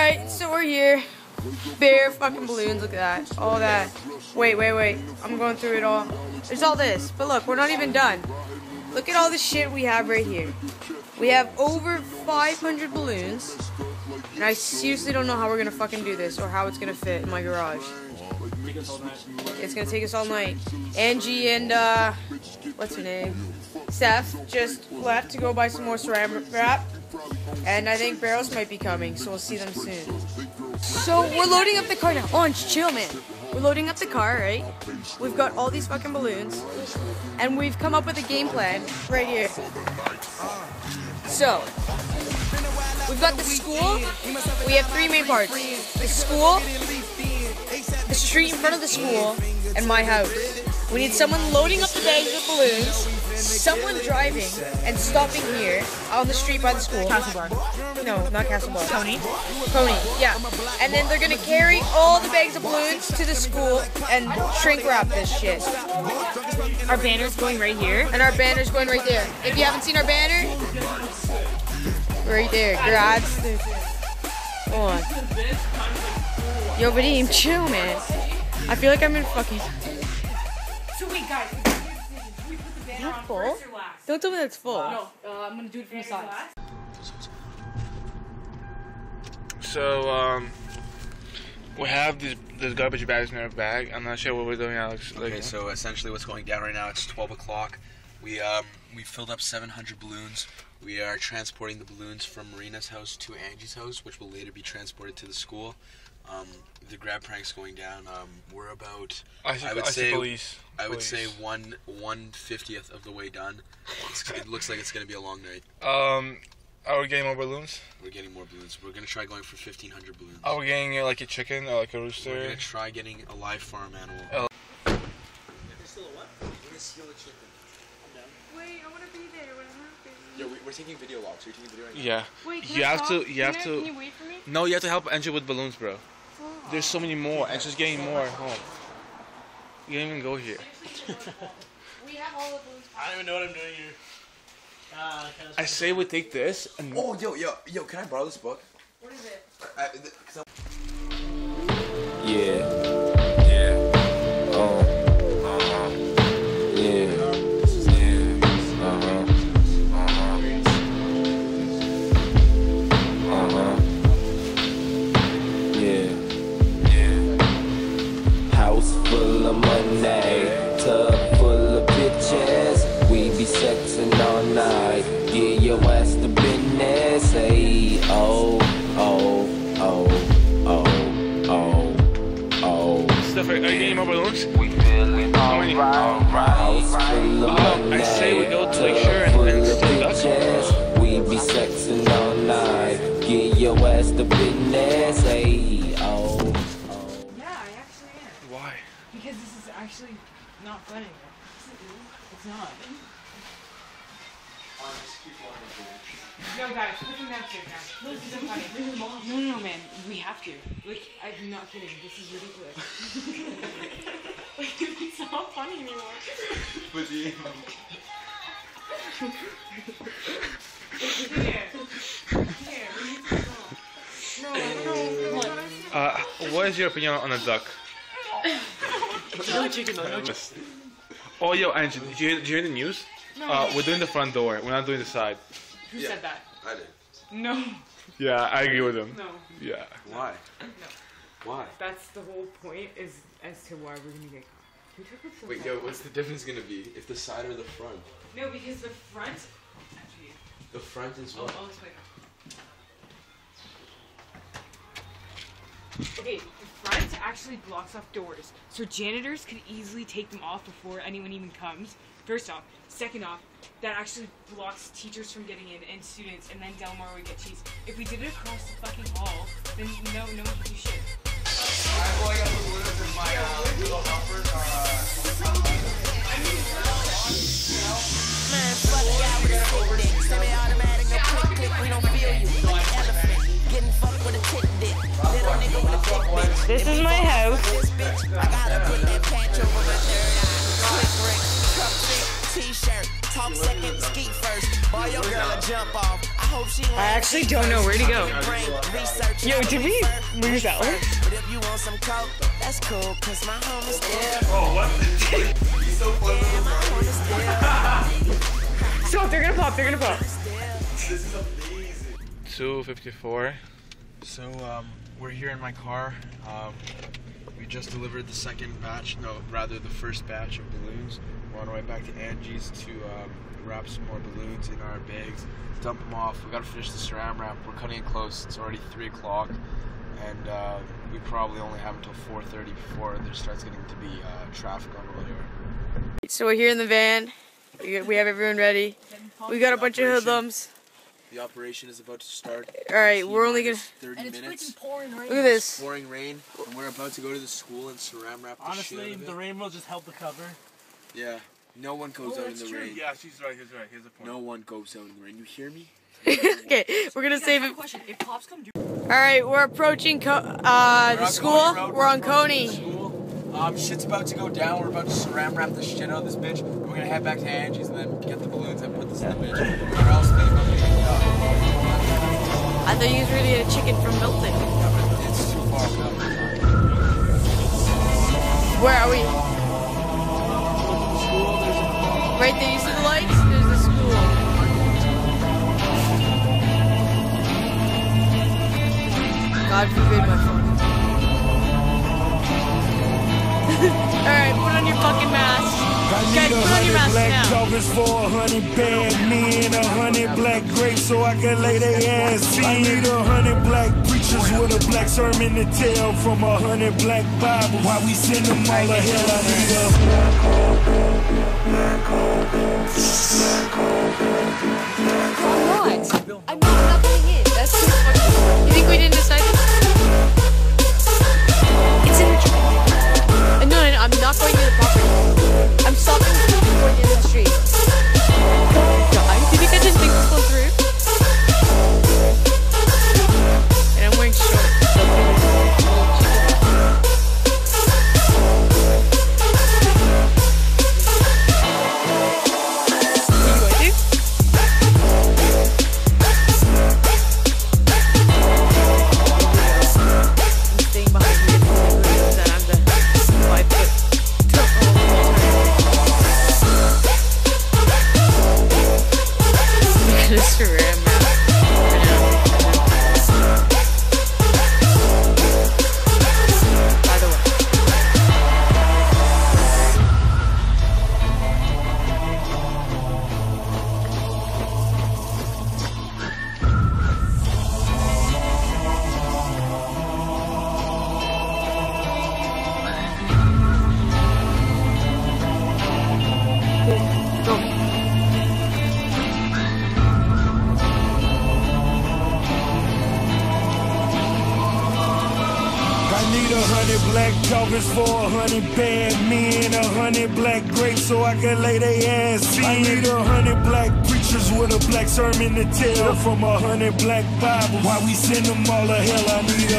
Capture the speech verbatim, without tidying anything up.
Alright, so we're here. Bare fucking balloons, look at that. All that. Wait, wait, wait. I'm going through it all. There's all this. But look, we're not even done. Look at all the shit we have right here. We have over five hundred balloons. And I seriously don't know how we're gonna fucking do this or how it's gonna fit in my garage. It's gonna take us all night. Angie and, uh, what's her name? Seth just left to go buy some more saran wrap. And I think Barrows might be coming, so we'll see them soon. So we're loading up the car now. Orange, chill, man. We're loading up the car, right? We've got all these fucking balloons. And we've come up with a game plan right here. So, we've got the school. We have three main parts. The school, the street in front of the school, and my house. We need someone loading up the bags with balloons, someone driving and stopping here on the street by the school. Castle Bar. No, not Castle Bar. Pony. Pony, yeah. And then they're gonna carry all the bags of balloons to the school and shrink wrap this shit. Our banner's going right here. And our banner's going right there. If you haven't seen our banner, right there. Grab. Hold on. Yo, Vadim, chill, man. I feel like I'm in fucking. So wait, guys. Is it full? Don't tell me that's full. No, uh, I'm gonna do it from the side. So, um, we have these, these garbage bags in our bag. I'm not sure what we're doing, Alex. Okay, so essentially what's going down right now, it's twelve o'clock. We, um, we filled up seven hundred balloons. We are transporting the balloons from Marina's house to Angie's house, which will later be transported to the school. Um, the grab prank's going down. Um, we're about, I, should, I would I say, police. I would police. say one one fiftieth of the way done. It's, it looks like it's gonna be a long night. Um, are we getting more balloons? We're getting more balloons. We're gonna try going for fifteen hundred balloons. Are we getting uh, like a chicken or like a rooster? We're gonna try getting a live farm animal. Oh. If they steal a what? We're gonna steal a chicken. Wait, I want to be there when it happens. Yo, we, we're taking video logs. Are you taking video right now? Yeah. Wait, can you I have talk? to. You have can to. I, can you wait for me? No, you have to help Angie with balloons, bro. There's so many more, and she's getting more at home. You didn't even go here. We have all the balloons. I don't even know what I'm doing here. Uh, I say we take this and. Oh, yo, yo, yo! Can I borrow this book? What is it? I, th- cause I'm Yeah, yeah, uh, uh-huh, yeah, yeah, uh-huh, uh-huh, uh-huh, yeah, yeah. House full of money, tub full of bitches, we be sexing all night, get your ass to business, hey, oh, oh, oh, oh, oh. Oh, Stuff, are you getting more balloons? we feeling How many? alright. Uh, I say we go to Lake Shore and, and steal ducks. We be sexing all night. Get your ass to business. Hey, oh. Yeah, I actually am. Why? Because this is actually not funny. It's not. No, guys, put them down here, guys. This isn't funny. No, no, no, man. We have to. Like, I'm not kidding. This is ridiculous. Like, it's not funny anymore. with the. Here. Here, we need to go. No, no, no. Uh, what is your opinion on a duck? no chicken though, no chicken. Oh, yo, Angie, did you, did you hear the news? No. Uh, we're doing the front door. We're not doing the side. Who Yeah. said that? I did. No. Yeah, I agree with him. No. Yeah. Why? No. Why? That's the whole point, is as to why we're gonna get caught. We took it so Wait, yo, what's the difference gonna be? If the side or the front? No, because the front. Actually, The front is I'll, what? I'll explain. Okay, the front actually blocks off doors, so janitors could easily take them off before anyone even comes. First off. Second off, that actually blocks teachers from getting in and students, and then Delmar would get cheese. If we did it across the fucking hall, then no, no one could do shit. I'm going up the balloons in my uh, little helpers are. Man, fuck the guy with a sick dick. Semi-automatic, no click click, we don't feel you. Like an elephant, getting fucked with a tick dick. Little nigga with a thick bitch. This is my house. This bitch, I gotta put that patch over my third eye. Click Rick, cup thick, t-shirt, talk second, skeet first. Boy, your girl a jump off. I hope she I actually don't know where to go. Yo, did we lose that one? But if you want some coke, that's cool, cause my home is there. Oh, what? He's so close. Yeah, my home is there. Stop, they're gonna pop, they're gonna pop. This is amazing. two fifty-four. So um, we're here in my car. Um, we just delivered the second batch, no, rather the first batch of balloons. We're on our way back to Angie's to um, wrap some more balloons in our bags, dump them off. We gotta finish the Saran wrap. We're cutting it close. It's already three o'clock, and uh, we probably only have until four thirty before there starts getting to be uh, traffic on the way over. So we're here in the van. We we have everyone ready. We got a bunch of hoodlums. The operation is about to start. All right, we're only gonna. thirty minutes. Look at this. Pouring rain, and we're about to go to the school and Saran wrap the Honestly, shit out of it. the rain will just help the cover. Yeah, no one goes Oh, out in the that's true. rain. Yeah, she's right. He's right. Here's the point. No one goes out in the rain. You hear me? Okay, we're gonna save it. Question: if cops come, do All right, we're approaching Co uh, the on school. Coney Road, We're on approaching the Coney. school. Um, shit's about to go down. We're about to Saran wrap the shit out of this bitch. We're gonna head back to Angie's and then get the balloons and put this in the bitch. Or else they will be up. I thought you was really a chicken from Milton. Yeah, but it's too far. Where are we? School, there's a Right there. You see the lights? There's the school. God forbid my phone. All right, put on your fucking mask. Guys, put on your mask black now. Dolphins for a hundred bad men, a hundred black grapes so I can lay their ass in. I need a hundred black preachers with a black sermon to tell from a hundred black Bibles. Why we send them all to hell? I need a black hole, black hole, black hole, black hole. I'm not. I'm not putting in. That's too fucking. You think we didn't decide this? It's in the tree. Uh, no, no, no, I'm not going to the property. I'm stopping before the end of the street. Guys, do you think I didn't think this one through? And I'm wearing shorts. So Black Dolphins for a hundred bad men, a hundred black grapes so I can lay their ass in. I need a hundred black preachers with a black sermon to tell from a hundred black Bibles. Why we send them all to hell? I need